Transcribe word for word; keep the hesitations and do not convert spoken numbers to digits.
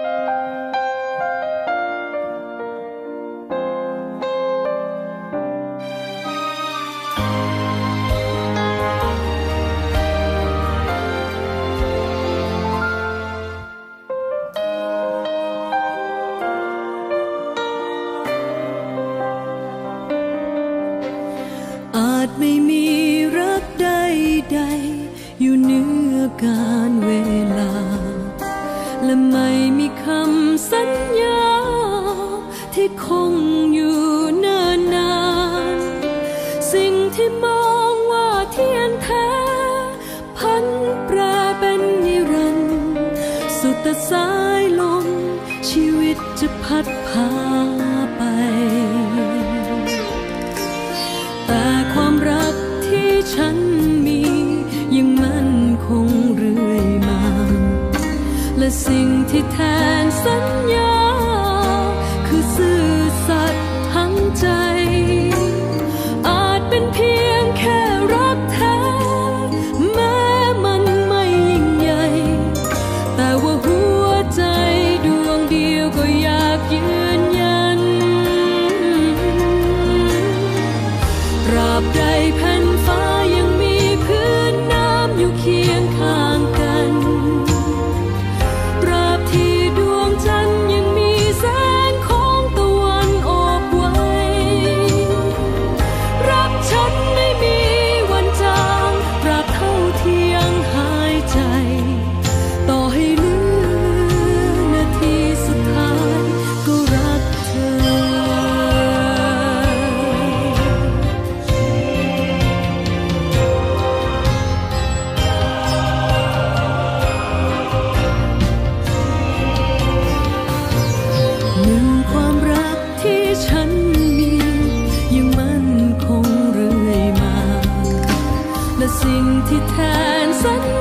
อาจไม่มีรักใดๆอยู่เหนือการเวลาและไม่มีคำสัญญาที่คงอยู่เนิ่นนานสิ่งที่มองว่าเที่ยงแท้พันแปรเป็นนิรันดร์สุดแต่สายลมชีวิตจะพัดพาไปแต่ความรักที่ฉันมียังมั่นคงเรื่อยมาและสิ่งที่แทนสัญญาคือซื่อสัตย์ทั้งใจอาจเป็นเพียงแค่รักแท้แม้มันไม่ยิ่งใหญ่แต่ว่าหัวใจดวงเดียวก็อยากยืนยันตราบใดแผ่นฟ้ายังมีพื้นน้ำอยู่เคียงข้างกันตราบที่ดวงจันทร์ยังมีแสงของตะวันออกไว้รักฉันไม่มีวันจางตราบเท่าที่ยังหายใจต่อให้เหลือนาทีสุดท้ายก็รักเธอหนึ่งความรักที่ฉันมียังมั่นคงเรื่อยมาและสิ่งที่แทนสัญ